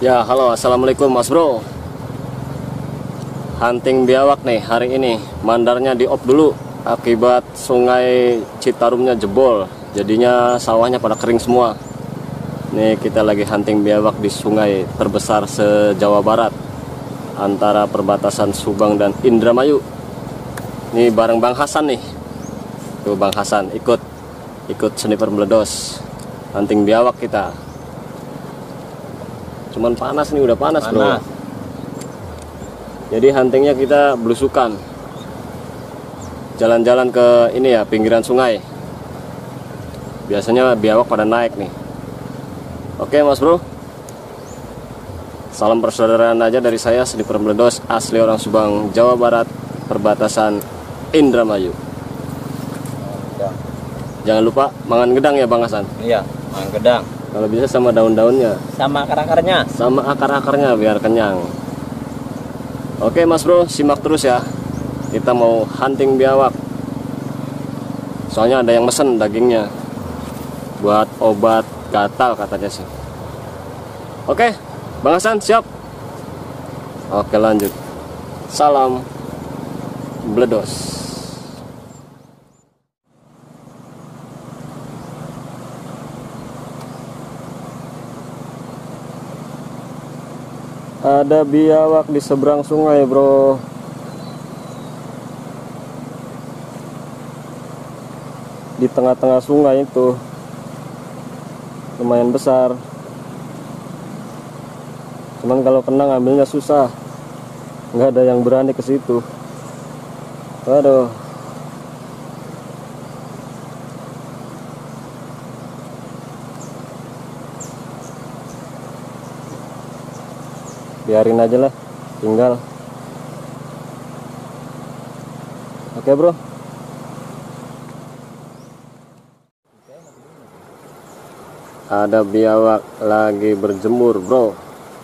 Ya, halo, assalamualaikum Mas Bro. Hunting biawak nih hari ini. Mandarnya di off dulu akibat sungai Citarumnya jebol. Jadinya sawahnya pada kering semua. Nih kita lagi hunting biawak di sungai terbesar se-Jawa Barat, antara perbatasan Subang dan Indramayu. Nih bareng Bang Hasan nih. Tuh Bang Hasan ikut sniper meledos. Hunting biawak kita. Cuman panas nih, udah panas bro. Jadi huntingnya kita belusukan, jalan-jalan ke ini ya, pinggiran sungai. Biasanya biawak pada naik nih. Oke Mas Bro, salam persaudaraan aja dari saya, sniper meledos asli orang Subang, Jawa Barat, perbatasan Indramayu. Jangan lupa mangan gedang ya Bang Hasan. Iya, mangan gedang. Kalau bisa sama daun-daunnya, sama akar-akarnya. sama akar-akarnya biar kenyang. Oke Mas Bro, simak terus ya. Kita mau hunting biawak. Soalnya ada yang mesen dagingnya buat obat gatal katanya sih. Oke, Bang Hasan siap. Oke lanjut. Salam meledos. Ada biawak di seberang sungai bro. Di tengah-tengah sungai itu lumayan besar. Cuman kalau kena ngambilnya susah. Nggak ada yang berani ke situ. Aduh. Biarin aja lah, tinggal. Oke bro. Ada biawak lagi berjemur bro.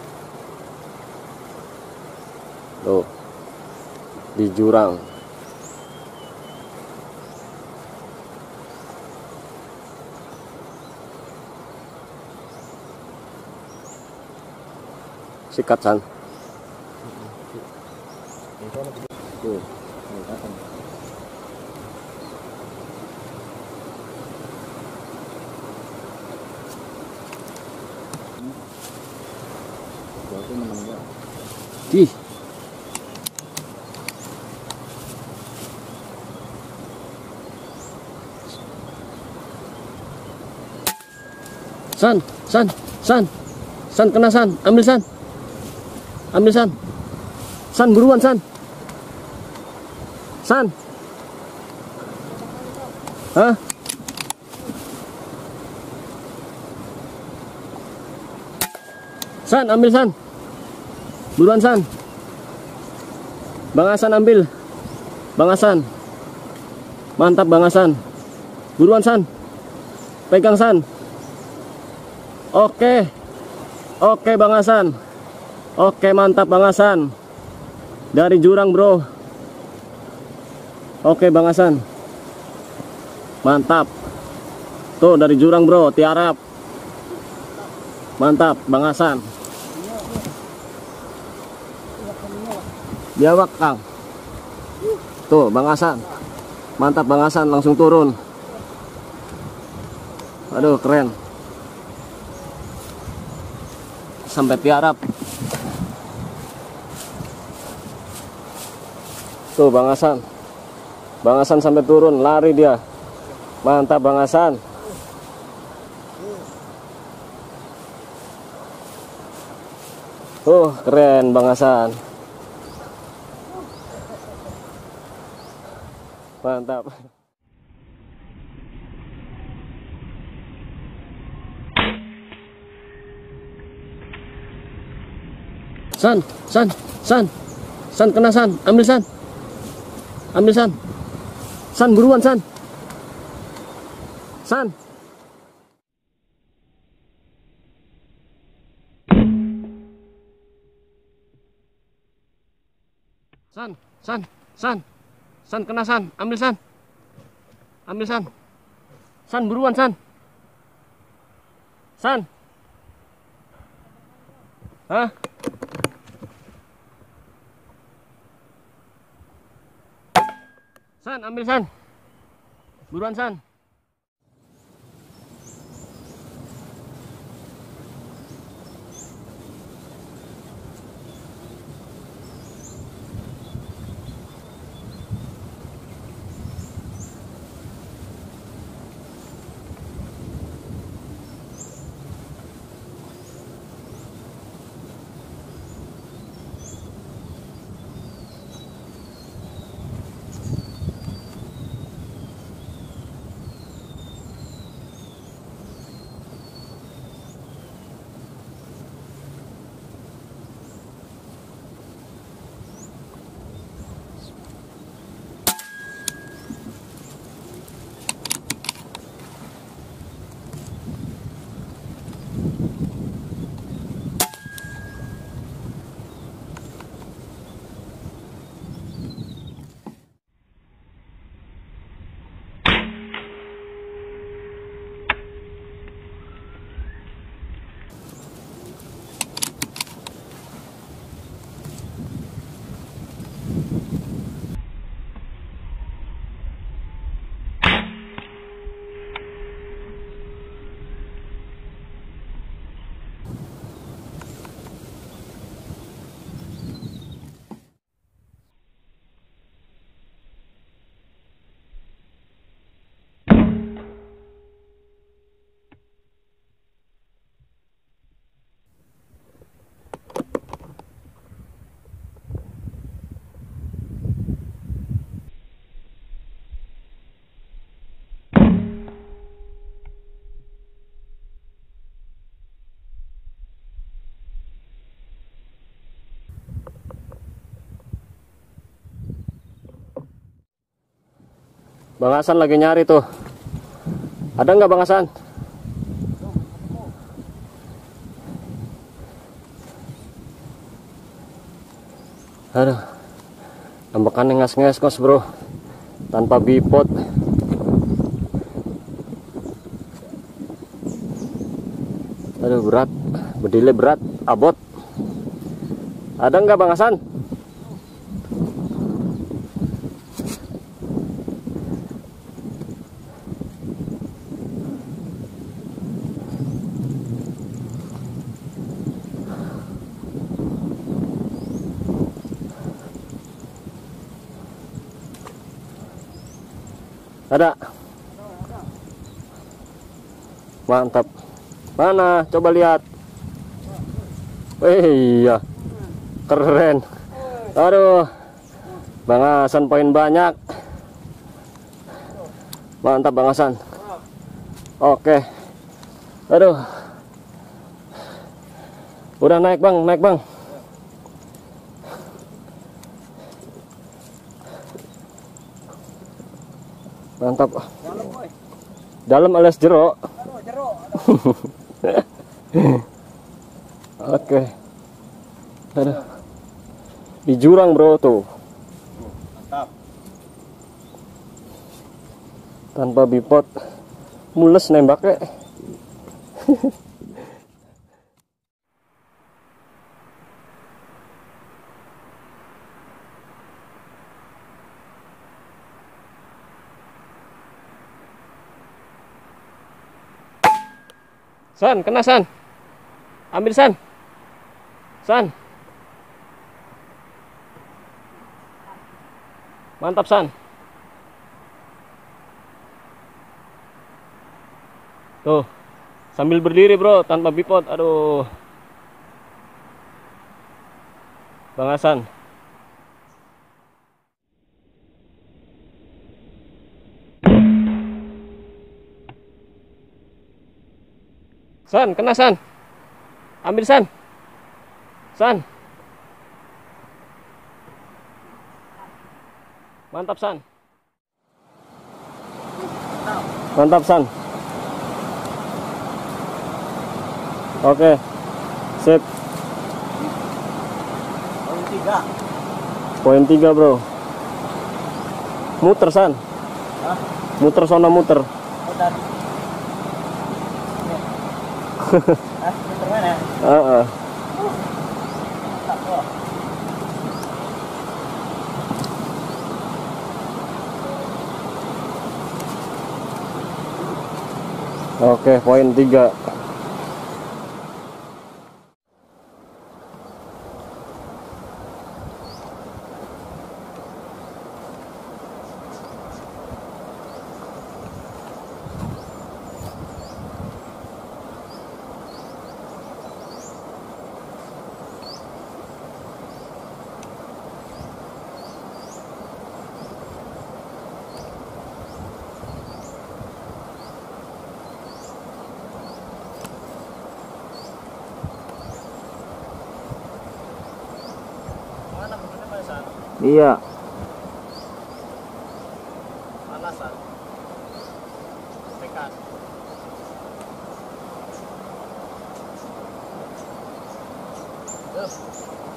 Tuh, di jurang. Sikat San. Tuh. Ih. San kena San, ambil San. Ambil San. San buruan San. San. Hah? San ambil San. Buruan San. Bang Hasan ambil. Bang Hasan. Mantap Bang Hasan. Buruan San. Pegang San. Oke. Oke Bang Hasan. Oke mantap Bang Hasan. Dari jurang bro. Oke Bang Hasan. Mantap. Tuh dari jurang bro, tiarap. Mantap Bang Hasan. Biawak Kang. Tuh Bang Hasan. Mantap Bang Hasan, langsung turun. Aduh keren. Sampai tiarap. Tuh Bang Hasan. Bang Hasan sampai turun, lari dia. Mantap Bang Hasan. Keren Bang Hasan. Mantap. San kena San, ambil San. Ambil San. San buruan San. San. San kena San, ambil San. Ambil San. San buruan San. San. Hah? San, ambil San. Buruan San. Bang Hasan lagi nyari tuh. Ada nggak Bang Hasan? Aduh, nambakannya ngas-ngas bro, tanpa bipod. Aduh berat, bedilnya berat, abot. Ada nggak Bang Hasan? Ada. Mantap. Mana? Coba lihat. Iya. Keren. Aduh. Bang Hasan poin banyak. Mantap Bang Hasan. Oke. Aduh. Udah naik Bang, naik Bang. Mantap. Dalam alias jero. Oke. Aduh. Di jurang bro tuh. Mantap. Tanpa bipod. Mules nembaknya. San, kena San. Ambil San. San. Mantap San. Tuh. Sambil berdiri bro, tanpa bipod. Aduh. Bang Hasan. San, kena San. Ambil San. San. Mantap San. Mantap San. Oke. Sip. Poin 3 bro. Muter San. Hah? Muter sono muter. Muter. Muter mana? Oke, poin 3. Iya. Panasan. Tekan. Terus.